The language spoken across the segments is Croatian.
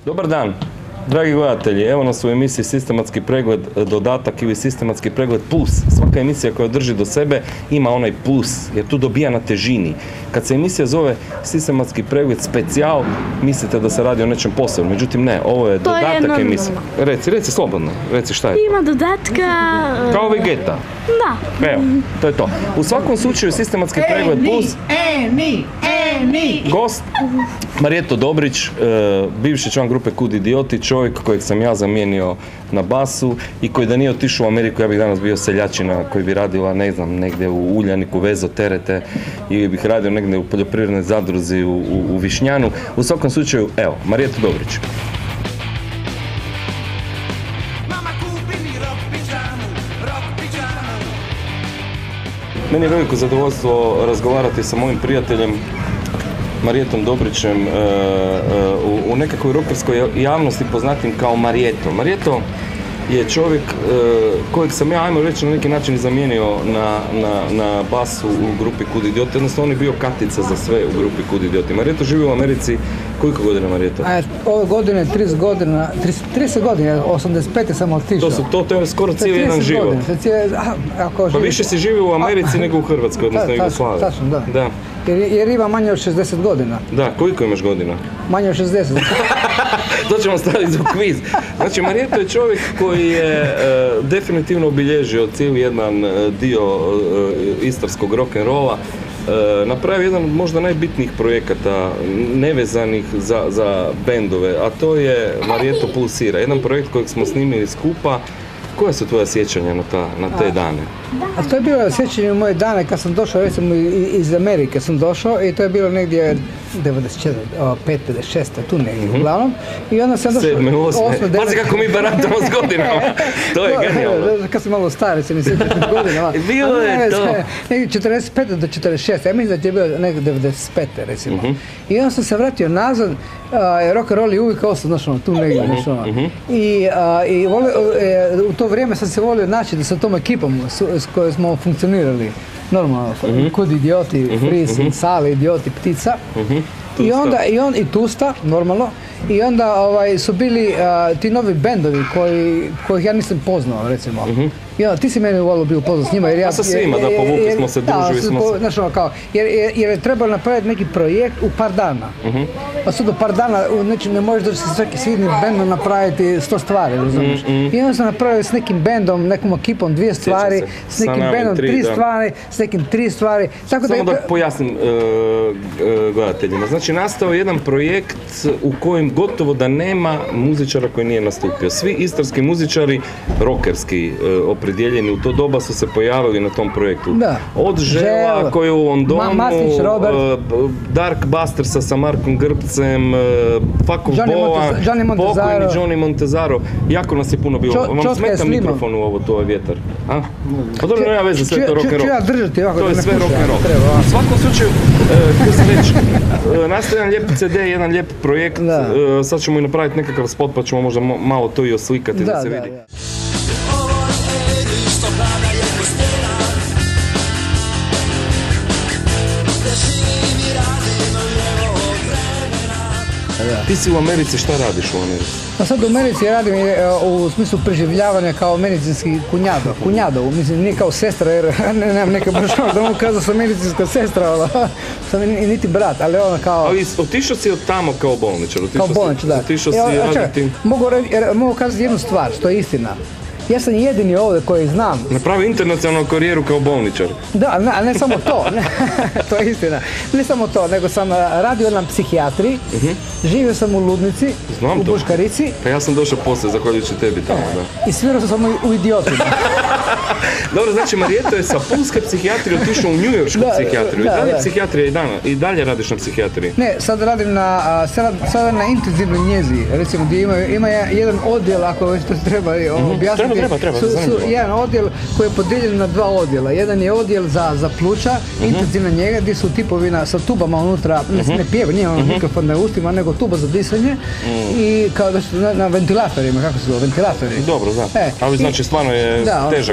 Dobar dan, dragi gledatelji, evo nas u emisiji Sistematski pregled dodatak ili Sistematski pregled plus. Svaka emisija koja drži do sebe ima onaj plus, jer tu dobija na težini. Kad se emisija zove Sistematski pregled specijal, mislite da se radi o nečem posebnom, međutim ne, ovo je dodatak emisije. Reci slobodno, reci šta je. Ima dodatka... Kao Vegeta. Da. Evo, to je to. U svakom slučaju Sistematski pregled plus... Gost, Marijeto Dobrić, bivši član grupe Kud idioti, čovjek kojeg sam ja zamijenio na basu i koji da nije otišao u Ameriku, ja bih danas bio seljačina koji bi radila, ne znam, negdje u Uljaniku, vezo terete, ili bih radio negdje u poljoprivrednoj zadruzi u Višnjanu. U svakom slučaju, evo, Marijeto Dobrić. Meni je veliko zadovoljstvo razgovarati sa mojim prijateljem Marijetom Dobrićem, u nekakvoj rokerskoj javnosti poznatim kao Marijeto. Marijeto je čovjek kojeg sam ja, ajmo reći, na neki način zamijenio na basu u grupi Kud idioti, odnosno on je bio kartica za sve u grupi Kud idioti. Marijeto živi u Americi, koliko godina Marijeto? Ove godine 30 godina, 85. sam otišao. To je skoro cijeli jedan život. Pa više si živio u Americi nego u Hrvatskoj, odnosno Jugoslaviji. Tačno, da. Jer ima manje od 60 godina. Da, koliko imaš godina? Manje od 60. To ćemo staviti za kviz. Znači, Marijeto je čovjek koji je definitivno obilježio cijeli jedan dio istarskog rock'n'rolla. Napravio jedan od možda najbitnijih projekata nevezanih za bendove, a to je Marijeto pulsira. Jedan projekt kojeg smo snimili skupa. Koja su tvoja sjećanja na te dane? A to je bilo sjećanje u moje dane kad sam došao, recimo iz Amerike sam došao i to je bilo negdje 94, 5, 56, tu negdje uglavnom. I onda sam došao... 7, 8, pazi kako mi baratamo s godinama, to je genijalno. Kad sam malo stari, se mi sjećam godinama. Bilo je to. Negdje 45 do 46, ja mislim da je bilo negdje 95, recimo. I onda sam se vratio nazad, rock'n'roll je uvijek ostao, tu negdje, I u to vrijeme sam se volio naći da sa tom ekipom s kojoj smo funkcionirali normalno, Kud idioti, Fris, Sale, idioti, Ptica. I Tusta, normalno. I onda su bili ti novi bendovi kojih ja nisam poznao, recimo. I onda ti si meni volio bio poznat s njima jer ja... A sa svima, da, povukli smo se, družili smo se. Znaš ono kao, jer je trebalo napraviti neki projekt u par dana. Pa sad u par dana ne možeš doći sa svaki svidnim bendom napraviti 100 stvari, razumiješ. I onda sam napravio s nekim bendom, nekom ekipom 2 stvari, s nekim bendom 3 stvari, s nekim 3 stvari. Samo da pojasnim gledateljima. Znači, nastao jedan projekt u kojem gotovo da nema muzičara koji nije nastupio. Svi istarski muzičari, rockerski, opredjeljeni u to doba su se pojavili na tom projektu. Od Žela koji je u Londonu, Dark Bustersa sa Markom Grbcem, Fuck of Boa, pokojni Johnny Montezaro. Jako nas je puno bilo. Vam smeta mikrofon u ovo, to je vjetar? Pa dobro, nema veze, sve to rock'n'roll. Ću ja držati ovako. To je sve rock'n'roll. U svakom slučaju, htio sam reći, nastaje jedan lijep CD, jedan lijep projekt. Sad ćemo i napraviti nekakav spot pa ćemo možda malo to i oslikati da se vidi. Ti si u Americi, šta radiš u Americi? A sad u Americi radim u smislu preživljavanja kao medicinski kunjado, mislim nije kao sestra jer nemam neka baš da mogu kazati sam medicinska sestra, sam niti brat, ali ona kao... Ali otišao si od tamo kao bolničar? Kao bolničar, da. Otišao si raditi... Mogu kazati jednu stvar, što je istina. Ja sam jedini ovdje koji znam. Napravi internacionalnu karijeru kao bolničar. Da, ne samo to, to je istina. Ne samo to, nego sam radio na psihijatriji, živio sam u Ludnici, u Buškarici. Pa ja sam došao poslije, zahvaljujući tebi tamo, da. I svirao sam u Idiotima. Dobro, znači Marijeto je sa pulske psihijatrije otišao u njujoršku psihijatriju. I dalje psihijatrija i dalje radiš na psihijatriji? Ne, sad radim na intenzivnoj njezi, recimo gdje ima jedan odjel, ako već to treba objasniti. Treba, jedan odjel koji je podijeljen na 2 odjela. Jedan je odjel za pluća, intenzivna njega, gdje su tipovi sa tubama unutra, ne pjeva, nije mikrofon na ustima, nego tuba za disanje i kao da su na ventilatorima, kako se zove, ventilatori. Dobro, da. Ali znači stvarno je težak odjel.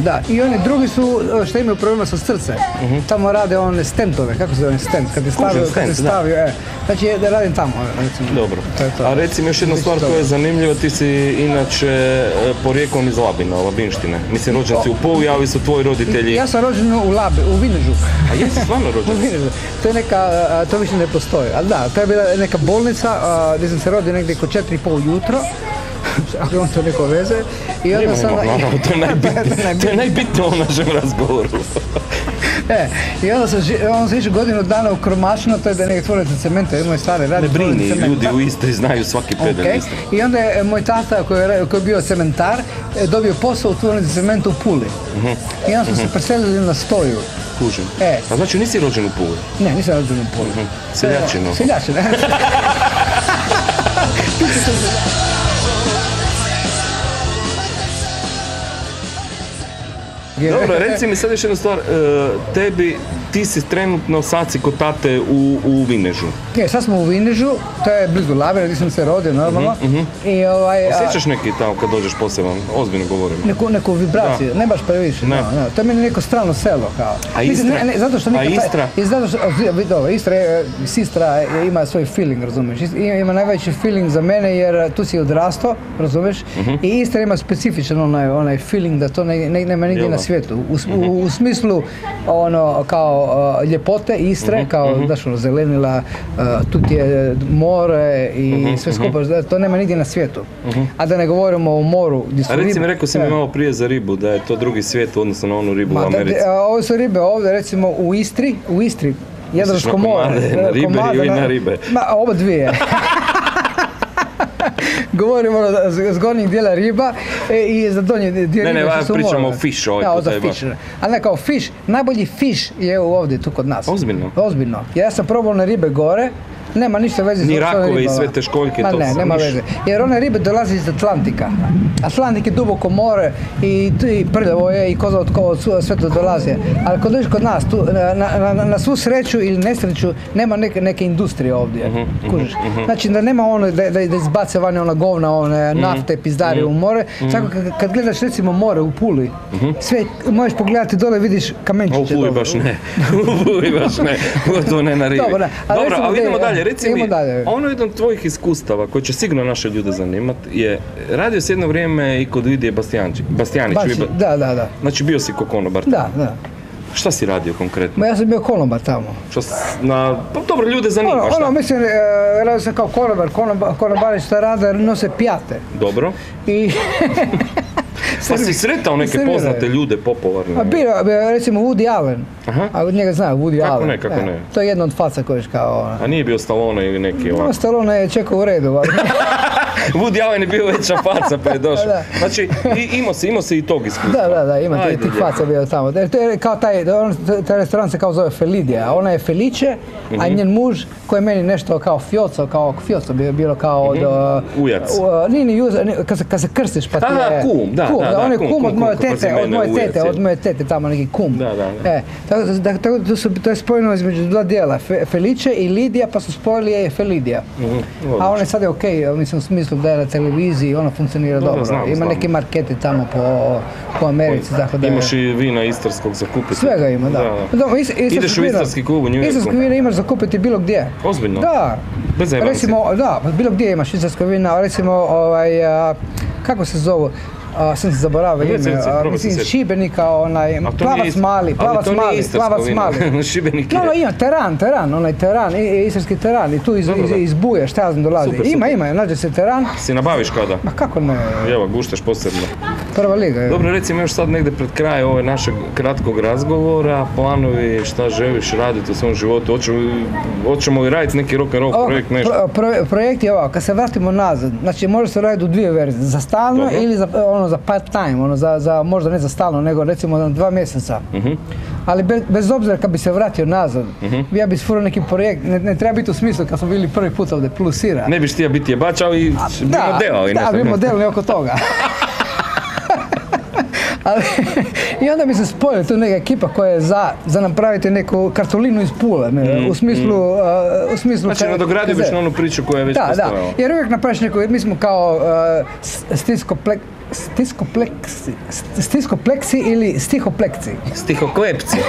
Da, i oni drugi su što imaju problema sa srce. Tamo rade one stentove, kako se zove stent, kad je stavio, znači da radim tamo, recimo. Dobro. A recimo još jedna stvar koja je zanimljiva, ti si inače porijeklom iz Labina, Labinštine. Mislim, rođen si u Puli, ali su tvoji roditelji... Ja sam rođen u Vinežu. A jesi stvarno rođen? U Vinežu. To je neka, to više ne postoji. Ali da, to je bila neka bolnica gdje sam se rodio negdje oko 4:30 jutro. Ako imam to neko veze. I onda sam... Naravno, to je najbitnije u našem razgovoru. I onda sam išao godinu dana u Kromašno, to je da je neke tvornice cementa, moj stari radi tvornice cementa. Ne brini, ljudi u Istri znaju svaki pedal Istre. I onda je moj tata koji je bio cementar dobio posao u tvornici cementa u Puli. I onda smo se preselili na Stoju. Kužim. A znači nisi rođen u Puli? Ne, nisam rođen u Puli. Seljačino. Seljačino. Dobro, reci mi sad još jednu stvar, ti si trenutno sad si kod tate u Vinežu. Sad smo u Vinežu, to je blizu Labina, gdje sam se rodio normalno. Osjećaš neki tamo kad dođeš poseban, ozbiljno govorim? Neku vibraciju, ne baš previše, to je meni neko strano selo kao. A Istra? A Istra? Istra ima svoj feeling, razumiješ, ima najveći feeling za mene jer tu si odrastao, razumiješ, i Istra ima specifičan onaj feeling da to nema nigdje na svijetu, u smislu ono kao ljepote Istre, kao zelenila, tu ti je more i sve skupa, to nema nigdje na svijetu. A da ne govorimo o moru gdje su ribe. A recimo, rekao si mi malo prije za ribu, da je to drugi svijet u odnosu na onu ribu u Americi. Ovo su ribe ovdje, recimo u Istri, Jadransko more. Na ribe ili na ribe? Oba dvije. Govorimo s gornjih dijela riba i za donje dio ribe što su mora. Pričamo o fish ovaj puta je baš. Ali ne, kao fish, najbolji fish je ovdje tu kod nas. Ozbiljno? Ozbiljno. Ja sam probao na ribe gore, nema ništa veze s ni rakove i sve te školjke, to ne, nema veze. Jer one ribe dolaze iz Atlantika. Atlantik je duboko more i prljavo je i koza od sve to dolazi. Ali kad dođeš kod nas, na svu sreću ili nesreću, nema neke industrije ovdje. Kužiš? Znači da nema ono da izbace vani ona govna, one nafte, pizdarije u more. Tako kad gledaš recimo more u Puli, sve možeš pogledati dole, vidiš kamenčiće. U Puli baš ne. U Puli baš ne. Gotovo ne na ribi. Dobro, ali idemo dalje. Reci mi, ono jedan od tvojih iskustava koji će sigurno naše ljude zanimati je, radio si jedno vrijeme i kod Lidije Bastjanić. Da. Znači bio si ko konobar. Da. Šta si radio konkretno? Ja sam bio konobar tamo. Pa dobro, ljude zanima šta? Mislim, radio sam kao konobari što rade, nose pijate. Dobro. Pa si sretao neke poznate ljude popularne? Bio, recimo Woody Allen. A od njega znaju, Woody Allen. Kako ne? To je jedna od faca kojiš kao... A nije bio Stallone ili neki ovako? Stallone je čekao u redu. Woody Allen je bio veća faca pa je došao. Znači, imao si i tog iskustva. Da, ima tih faca bio tamo. To je kao taj restoran se kao zove Felidija. Ona je Felice, a njen muž koji je meni nešto kao Fioco, bilo kao od... Ujac. Kad se krstiš pa ti je... Aha, kum, da. On je kum od moje tete, tamo neki kum. To je spojeno između dva dijela, Felice i Lidija, pa su spojili je Felidija. A ona sad je okej, mislim u smislu da je na televiziji, ona funkcionira dobro. Ima neke markete tamo po Americi, tako da je... Imaš i vina istarskog za kupiti. Svega ima, da. Ideš u istarski klub u New Yorku? Istarsko vina imaš za kupiti bilo gdje. Ozbiljno? Da. Bez zajebanci? Recimo, da, bilo gdje imaš istarsko vina, recimo, kako se zovu? Sam se zaboravio ime, mislim Šibenika, onaj, plavac mali. Šibenik je. Ima, teran, istarski teran i tu iz Buje, šta ja znam dolazi. Ima, nađe se teran. Si nabaviš kada? Ma kako ne? Evo, guštaš posebno. Prva liga, je. Dobro, recimo još sad negdje pred kraj ove našeg kratkog razgovora, planovi, šta želiš raditi u svom životu, hoćemo li raditi neki rock'n'roll projekt, nešto? Projekt je ovako, kad se vratimo nazad, znači može se raditi u dvije verzije, za stalno ili za part time, možda ne za stalno, nego recimo 2 mjeseca. Ali bez obzira kad bi se vratio nazad, ja bi sfurao neki projekt, ne treba biti u smislu kad smo bili prvi put ovdje plusira. Ne biš htio biti jebač, ali bi modelali. Da, bi modelali oko toga. I onda mi se spojila tu neka ekipa koja je za napraviti neku kartolinu iz Pule, u smislu... Znači, nadogradio biš na onu priču koja je već postojala. Da, jer uvijek napraviš neku, mi smo kao stilsko stiskopleksi ili stihopleksi. Stihoklepci.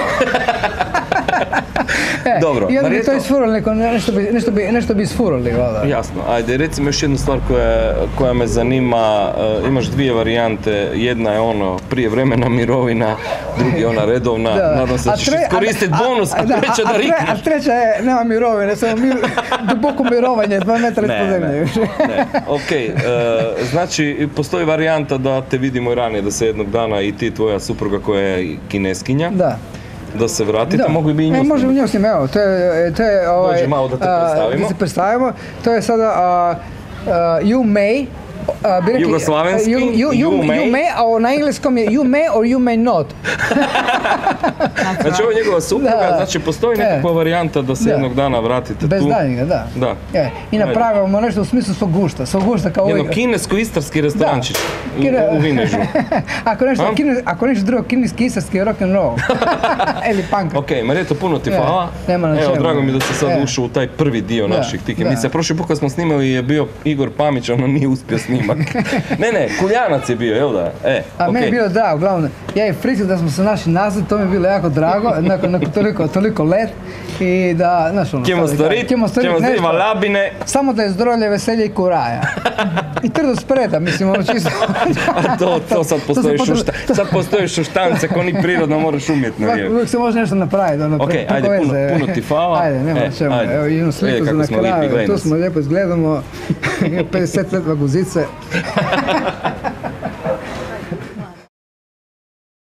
Dobro. I onda bi to Marijeto- isfurali, nešto bi isfurali, valjda. Jasno, ajde, recimo još jednu stvar koja me zanima, imaš dvije varijante, jedna je ono prijevremena mirovina, drugi je ona redovna, nadam se da ćeš iskoristiti bonus ako treća da rikneš. A treća je, nema mirovine, samo duboko mirovanje, 2 metra ispod zemlje. Ne. Ok, znači postoji varijanta da te vidimo i ranije, da se jednog dana i ti i tvoja supruga koja je kineskinja, da se vratite, mogu bi i nju možemo nju snimiti, evo, to je Dođi malo da te predstavimo. Da se predstavimo, to je sada you may, bi rekli, Jugoslavenski, you may, a na engleskom je you may or you may not. Znači ovo je njegova supruga, znači postoji nekakva varijanta da se jednog dana vratite tu. Bez daljnjega, da. I napravimo nešto u smislu svog gušta kao jedno kinesko-istarski restorančić u Vinežu. Ako nešto drugo, kineski-istarski rock and roll. Ili punk. Ok, Marijeto, puno ti hvala. Evo, drago mi da si sad ušao u taj prvi dio naših tih emisija. Prošli put kad smo snimali je bio Igor Pamić, ono nije uspio snimak. Ne, Kuljanac je bio, jel da? A meni je bilo drago, uglavnom, ja i Frici da smo se našli nazad, to mi je bilo jako drago, nakon toliko let i da, znaš ono, ćemo stvoriti Valabine. Samo da je zdravlje, veselje i kuraja. I trdo spreda, mislim, ono čisto. A to sad postoje šuštance, ko ni prirodno moraš umjetno. Uvijek se može nešto napraviti. Ok, ajde, puno ti hvala. Ajde, nema čemu, evo jednu sliku za na kraju, tu smo lijepo izgledamo, 50 let vaguzice.